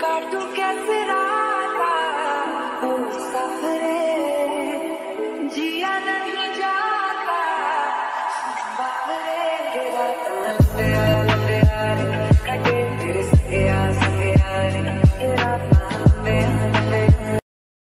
काटू कैसे राता ओ सफरे जिया नहीं जाता बाहरे रात